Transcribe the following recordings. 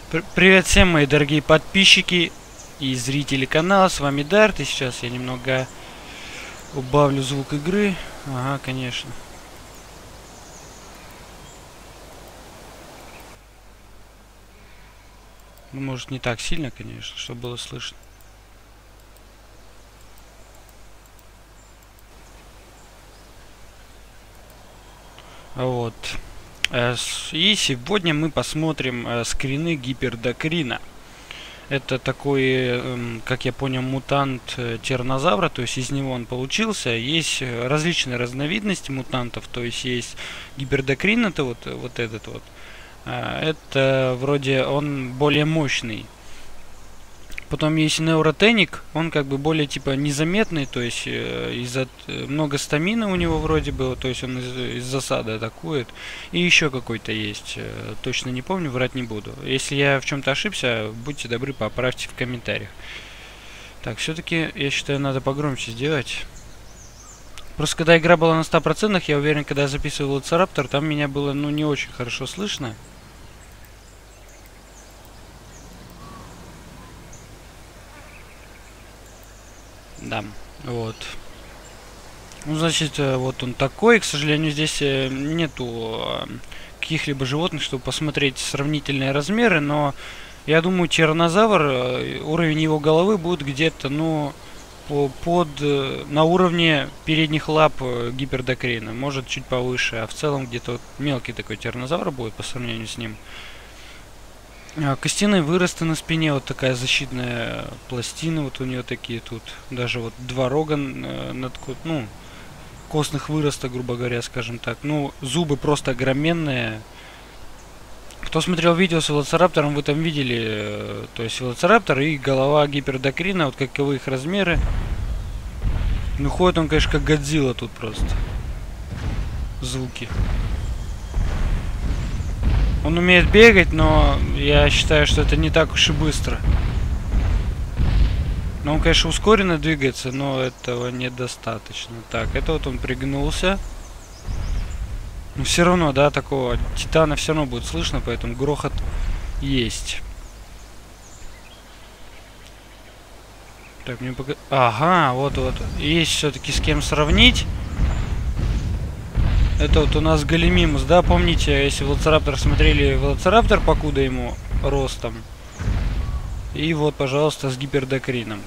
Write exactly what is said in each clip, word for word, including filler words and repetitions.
Пр Привет всем, мои дорогие подписчики и зрители канала, с вами Дарт, и сейчас я немного убавлю звук игры. Ага, конечно. Ну, может, не так сильно, конечно, чтобы было слышно. Вот. И сегодня мы посмотрим э, скрины Гипердокрина. Это такой, э, как я понял, мутант э, тираннозавра, то есть из него он получился. Есть различные разновидности мутантов, то есть есть Гипердокрин, это вот, вот этот вот. Э, это вроде он более мощный. Потом есть Неуротеник, он как бы более типа незаметный, то есть э, из-за э, много стамины у него вроде было, то есть он из, из засады атакует. И еще какой-то есть, э, точно не помню, врать не буду. Если я в чем-то ошибся, будьте добры, поправьте в комментариях. Так, все-таки, я считаю, надо погромче сделать. Просто когда игра была на ста процентах, я уверен, когда я записывал Велоцираптор, там меня было, ну, не очень хорошо слышно. Да, вот. Ну, значит, вот он такой. К сожалению, здесь нету каких-либо животных, чтобы посмотреть сравнительные размеры, но я думаю, тираннозавр, уровень его головы будет где-то, ну, под, на уровне передних лап Гипердокрина, может чуть повыше, а в целом где-то вот мелкий такой тираннозавр будет по сравнению с ним. Костяные выросты на спине, вот такая защитная пластина, вот у нее такие тут, даже вот два рога над, ну, костных выроста, грубо говоря, скажем так. Ну, зубы просто огроменные. Кто смотрел видео с Велоцираптором, вы там видели, то есть Велоцираптор и голова Гипердокрина, вот каковы их размеры. Ну, ходит он, конечно, как Годзилла тут просто. Звуки. Он умеет бегать, но я считаю, что это не так уж и быстро. Но он, конечно, ускоренно двигается, но этого недостаточно. Так, это вот он пригнулся. Но все равно, да, такого титана все равно будет слышно, поэтому грохот есть. Так, мне пока... Ага, вот-вот. Есть все-таки с кем сравнить. Это вот у нас Галимимус, да, помните, если Велоцираптор смотрели Велоцираптор, покуда ему ростом. И вот, пожалуйста, с Гипердокрином.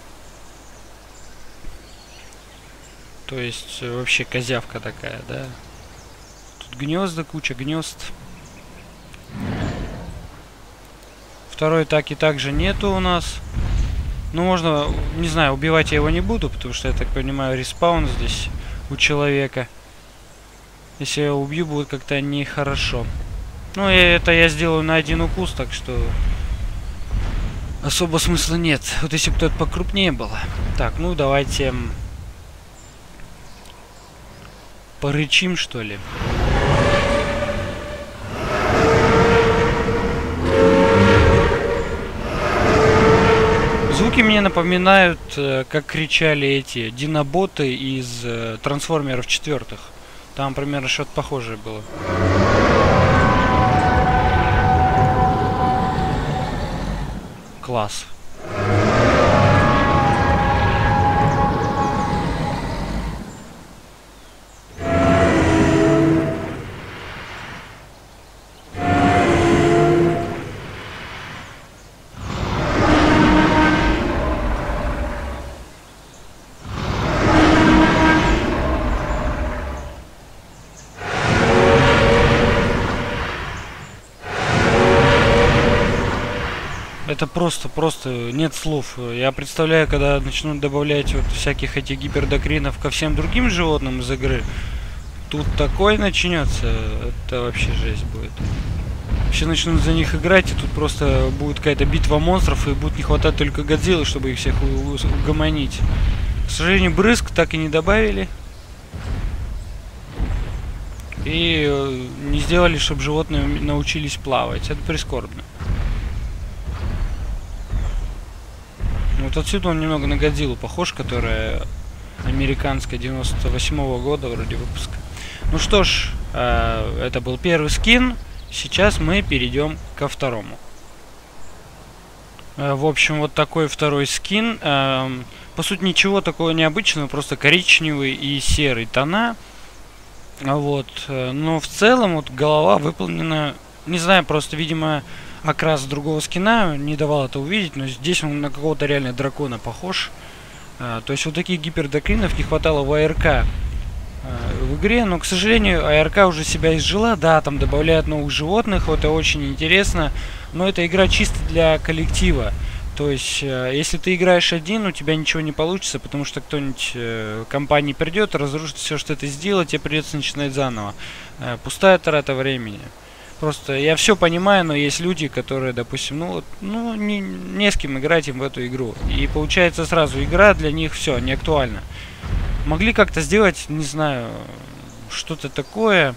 То есть, вообще козявка такая, да. Тут гнезда, куча гнезд. Второй атаки также нету у нас. Ну, можно, не знаю, убивать я его не буду, потому что, я так понимаю, респаун здесь у человека. Если я убью, будет как-то нехорошо. Ну, и это я сделаю на один укус, так что особо смысла нет. Вот если бы кто-то покрупнее был. Так, ну давайте порычим, что ли. Звуки мне напоминают, как кричали эти диноботы из трансформеров четвертых. Там примерно что-то похожее было. Класс. Это просто, просто нет слов. Я представляю, когда начнут добавлять вот всяких этих гипердокринов ко всем другим животным из игры. Тут такое начнется, это вообще жесть будет. Вообще начнут за них играть, и тут просто будет какая-то битва монстров, и будет не хватать только Годзиллы, чтобы их всех угомонить. К сожалению, брызг так и не добавили. И не сделали, чтобы животные научились плавать. Это прискорбно. Вот отсюда он немного на Годзиллу похож, которая американская, девяносто восьмого года вроде выпуска. Ну что ж, э, это был первый скин. Сейчас мы перейдем ко второму. Э, в общем, вот такой второй скин. Э, по сути, ничего такого необычного, просто коричневый и серый тона. Вот. э, Но в целом вот голова выполнена, не знаю, просто, видимо, окрас другого скина не давал это увидеть, но здесь он на какого-то реально дракона похож. Э, То есть вот таких гипердокринов не хватало в АРК э, в игре, но, к сожалению, АРК уже себя изжила. Да, там добавляют новых животных, это очень интересно, но это игра чисто для коллектива. То есть, э, если ты играешь один, у тебя ничего не получится, потому что кто-нибудь э, компании придет, разрушит все, что ты сделал, тебе придется начинать заново. Э, пустая трата времени. Просто я все понимаю, но есть люди, которые, допустим, ну, вот, ну не, не с кем играть им в эту игру. И получается сразу игра для них все, не актуальна. Могли как-то сделать, не знаю, что-то такое.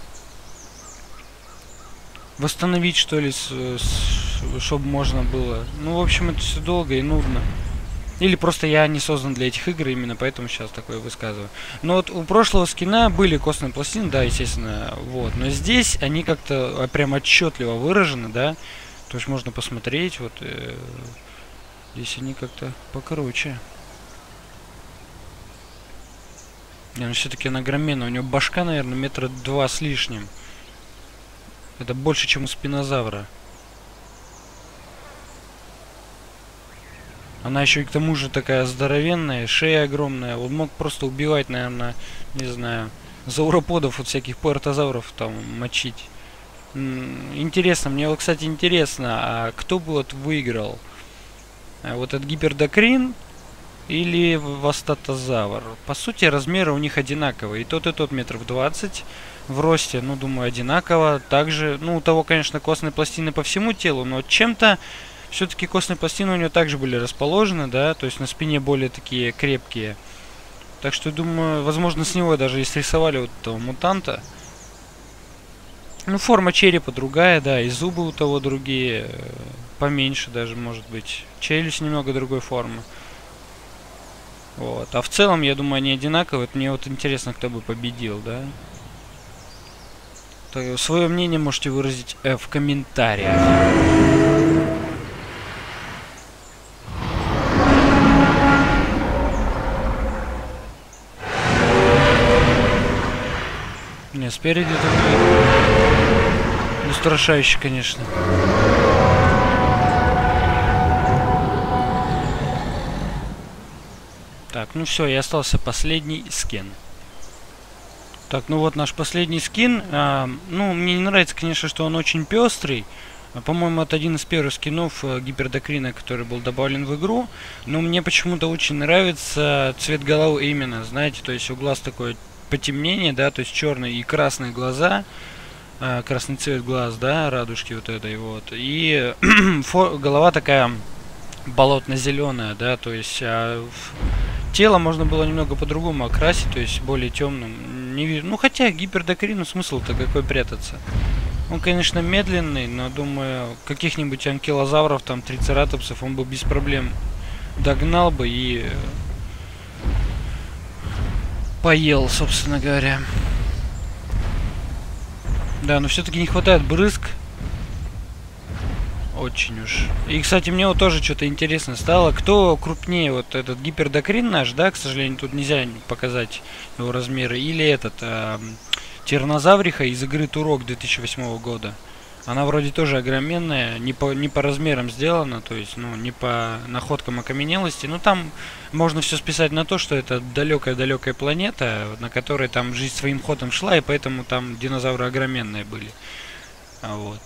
Восстановить, что ли, с, с, чтобы можно было. Ну, в общем, это все долго и нудно. Или просто я не создан для этих игр, именно поэтому сейчас такое высказываю. Но вот у прошлого скина были костные пластины, да, естественно, вот. Но здесь они как-то прям отчетливо выражены, да. То есть можно посмотреть, вот. Э, здесь они как-то покороче. Не, ну все-таки она огроменная. У него башка, наверное, метра два с лишним. Это больше, чем у спинозавра. Она еще и к тому же такая здоровенная, шея огромная. Он мог просто убивать, наверное, не знаю, зауроподов, вот всяких пуэртозавров там мочить. М, Интересно, мне вот, кстати, интересно, а кто бы вот выиграл? А вот этот гипердокрин или вастатозавр? По сути, размеры у них одинаковые. И тот, и тот метров двадцать в росте, ну, думаю, одинаково. Также, ну, у того, конечно, костные пластины по всему телу, но чем-то все-таки костные пластины у него также были расположены, да, то есть на спине более такие крепкие. Так что, думаю, возможно, с него даже и срисовали вот этого мутанта. Ну, форма черепа другая, да, и зубы у того другие, э, поменьше даже, может быть. Челюсть немного другой формы. Вот. А в целом, я думаю, они одинаковые. Вот мне вот интересно, кто бы победил, да. Так, свое мнение можете выразить э, в комментариях. Не, спереди такой устрашающий, конечно. Так, ну все, и остался последний скин. Так, ну вот наш последний скин. А, ну, мне не нравится, конечно, что он очень пестрый. По-моему, это один из первых скинов э, гипердокрина, который был добавлен в игру. Но мне почему-то очень нравится цвет головы именно, знаете, то есть у глаз такое потемнение, да, то есть черные и красные глаза, э, красный цвет глаз, да, радужки вот этой вот. И голова такая болотно-зеленая, да, то есть а, тело можно было немного по-другому окрасить, то есть более темным. Не вижу. Ну хотя гипердокрину смысл-то какой прятаться. Он, конечно, медленный, но думаю, каких-нибудь анкилозавров, там, трицератопсов он бы без проблем догнал бы и поел, собственно говоря. Да, но все-таки не хватает брызг. Очень уж. И, кстати, мне вот тоже что-то интересно стало. Кто крупнее, вот этот гипердокрин наш, да, к сожалению, тут нельзя показать его размеры, или этот э, тираннозавриха из игры Турок две тысячи восьмого года. Она вроде тоже огроменная, не по, не по размерам сделана, то есть, ну, не по находкам окаменелости. Ну, там можно все списать на то, что это далекая-далекая планета, на которой там жизнь своим ходом шла, и поэтому там динозавры огроменные были. А вот.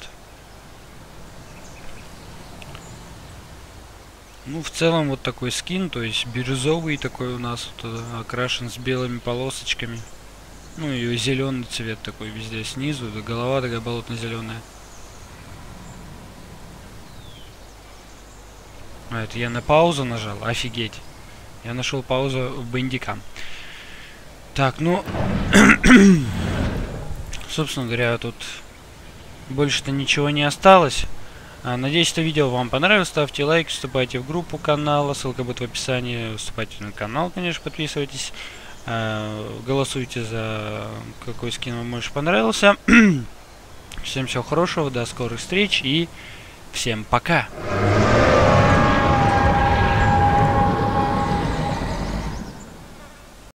Ну, в целом, вот такой скин, то есть бирюзовый такой у нас, вот, окрашен с белыми полосочками. Ну, и зеленый цвет такой везде снизу, да, голова такая болотно-зеленая. А, это я на паузу нажал, офигеть. Я нашел паузу в бендикам. Так, ну, собственно говоря, тут больше-то ничего не осталось. Надеюсь, это видео вам понравилось. Ставьте лайк, вступайте в группу канала, ссылка будет в описании. Вступайте на канал, конечно, подписывайтесь. Голосуйте за какой скин вам больше понравился. Всем всего хорошего, до скорых встреч и всем пока!